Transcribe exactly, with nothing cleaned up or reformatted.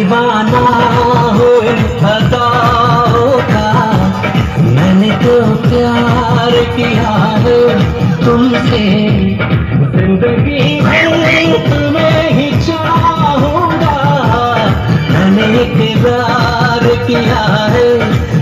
दीवाना हो इन अदाओं का। मैंने तो प्यार किया है तुमसे, जिंदगी भर तुम्हें ही चाहूंगा। मैंने इकरार किया है